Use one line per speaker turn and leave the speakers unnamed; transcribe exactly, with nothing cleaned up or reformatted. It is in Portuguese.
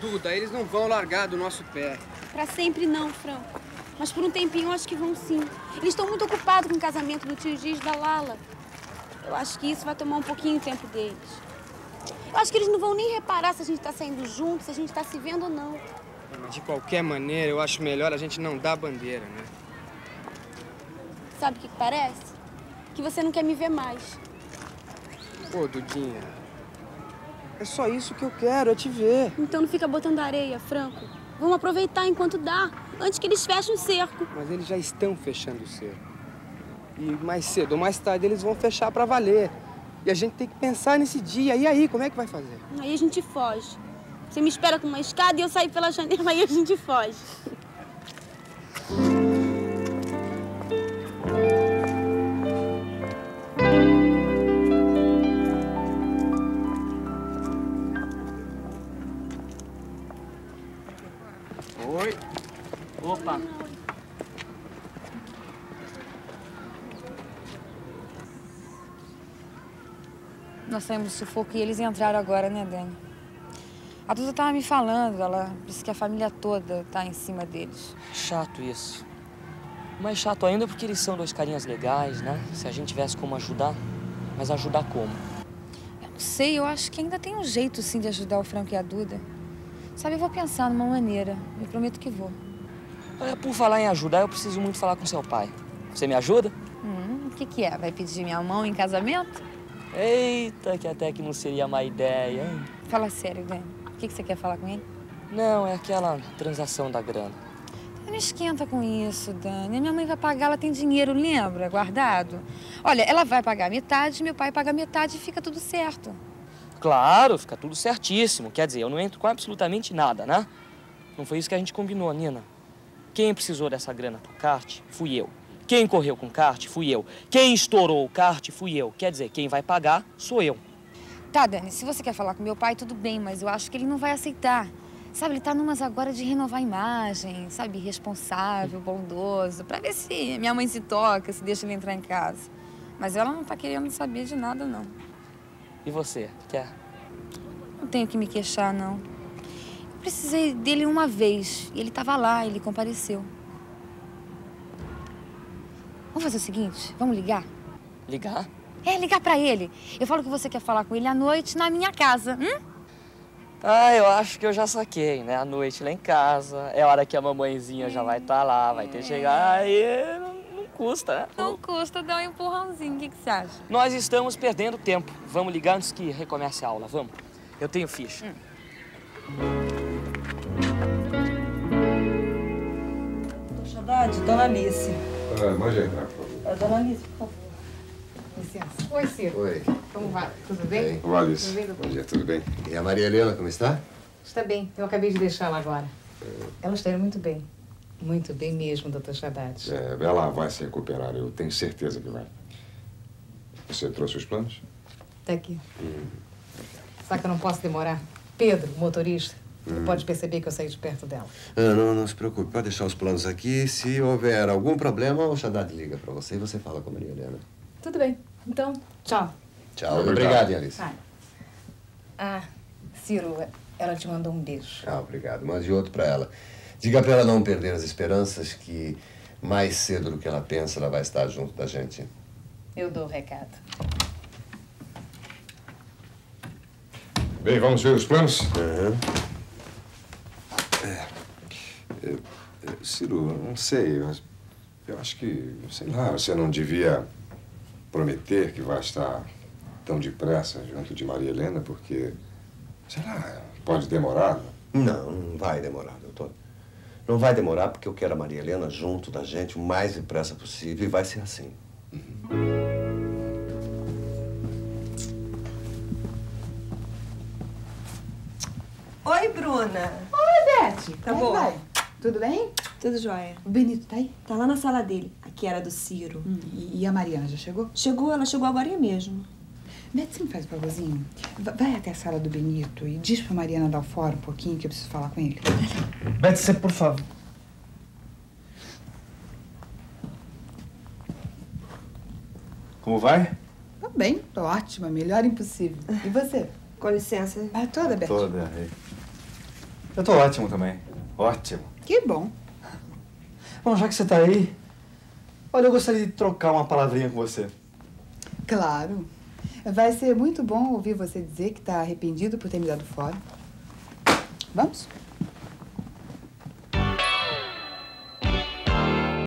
Duda, eles não vão largar do nosso pé.
Pra sempre não, Franco. Mas por um tempinho eu acho que vão sim. Eles estão muito ocupados com o casamento do tio Giz e da Lala. Eu acho que isso vai tomar um pouquinho o tempo deles. Eu acho que eles não vão nem reparar se a gente tá saindo junto, se a gente tá se vendo ou não.
De qualquer maneira, eu acho melhor a gente não dar bandeira, né?
Sabe o que que parece? Que você não quer me ver mais.
Pô, Dudinha, é só isso que eu quero, é te ver.
Então não fica botando areia, Franco. Vamos aproveitar enquanto dá, antes que eles fechem o cerco.
Mas eles já estão fechando o cerco. E mais cedo ou mais tarde eles vão fechar pra valer. E a gente tem que pensar nesse dia. E aí, como é que vai fazer?
Aí a gente foge. Você me espera com uma escada e eu saio pela janela, aí a gente foge.
Oi. Opa.
Nós saímos do sufoco e eles entraram agora, né, Dani? A Duda tava me falando, ela disse que a família toda tá em cima deles.
Chato isso. Mais chato ainda porque eles são dois carinhas legais, né? Se a gente tivesse como ajudar, mas ajudar como?
Eu não sei, eu acho que ainda tem um jeito, sim, de ajudar o Franco e a Duda. Sabe, eu vou pensar numa maneira. Eu prometo que vou.
Olha, por falar em ajudar, eu preciso muito falar com seu pai. Você me ajuda?
Hum, o que que é? Vai pedir minha mão em casamento?
Eita, que até que não seria má ideia, hein?
Fala sério, Dani. O que que você quer falar com ele?
Não, é aquela transação da grana.
Não esquenta com isso, Dani. A minha mãe vai pagar, ela tem dinheiro, lembra? Guardado. Olha, ela vai pagar metade, meu pai paga metade e fica tudo certo.
Claro, fica tudo certíssimo. Quer dizer, eu não entro com absolutamente nada, né? Não foi isso que a gente combinou, Nina. Quem precisou dessa grana pro kart, fui eu. Quem correu com o kart, fui eu. Quem estourou o kart, fui eu. Quer dizer, quem vai pagar, sou eu.
Tá, Dani, se você quer falar com meu pai, tudo bem, mas eu acho que ele não vai aceitar. Sabe, ele tá numas agora de renovar a imagem, sabe, responsável, bondoso, pra ver se minha mãe se toca, se deixa ele entrar em casa. Mas ela não tá querendo saber de nada, não.
E você, quer?
Não tenho que me queixar, não. Eu precisei dele uma vez, e ele tava lá, ele compareceu. Vamos fazer o seguinte, vamos ligar?
Ligar?
É, ligar pra ele. Eu falo que você quer falar com ele à noite na minha casa, hum?
Ah, eu acho que eu já saquei, né? À noite lá em casa, é hora que a mamãezinha é. já vai estar tá lá, vai ter que chegar, aí não, não custa, né?
Não custa dar um empurrãozinho, o que, que você acha?
Nós estamos perdendo tempo. Vamos ligar antes que recomece a aula, vamos? Eu tenho ficha. Hum.
Saudade, Dona Alice.
Ah, pode entrar, por favor.
A Dona Alice, por favor. Licença. Oi, Ciro.
Oi.
Como vai? Tudo bem?
Bem. Olá, Alice.
Tudo bem, doutor?
Bom dia, tudo bem? E a Maria Helena, como está?
Está bem. Eu acabei de deixá-la agora. É... Ela está indo muito bem. Muito bem mesmo, doutor Haddad.
É, ela vai se recuperar, eu tenho certeza que vai. Você trouxe os planos?
Tá aqui. Hum. Só que eu não posso demorar. Pedro, o motorista, hum. pode perceber que eu saí de perto dela.
Ah, não, não se preocupe. Pode deixar os planos aqui. Se houver algum problema, o Haddad liga para você e você fala com a Maria Helena.
Tudo bem. Então, tchau.
Tchau. Obrigado, Alice.
Ah, ah, Ciro, ela te mandou um beijo.
Ah, obrigado. Mande outro para ela. Diga para ela não perder as esperanças, que mais cedo do que ela pensa, ela vai estar junto da gente.
Eu dou o recado.
Bem, vamos ver os planos?
Uhum.
É, é, é, Ciro, não sei, mas eu acho que, sei lá, você não devia prometer que vai estar tão depressa junto de Maria Helena, porque, sei lá, pode demorar.
Não, não vai demorar, doutor. Não vai demorar porque eu quero a Maria Helena junto da gente o mais depressa possível e vai ser assim. Uhum.
Oi, Bruna.
Oi, Beth.
Tá bom?
Vai? Tudo bem?
Tudo jóia.
O Benito tá aí?
Tá lá na sala dele. Aqui era do Ciro.
Hum, e, e a Mariana já chegou?
Chegou, ela chegou agora mesmo.
Beth, você me faz um favorzinho? Vai até a sala do Benito e diz pra Mariana dar o fora um pouquinho que eu preciso falar com ele.
Beth, você, por favor. Como vai?
Tô bem, tô ótima, melhor impossível. E você?
Com licença.
Ah, toda, Beth.
Toda. Eu tô ótimo também. Ótimo.
Que bom.
Bom, já que você tá aí, olha, eu gostaria de trocar uma palavrinha com você.
Claro. Vai ser muito bom ouvir você dizer que está arrependido por ter me dado fora. Vamos?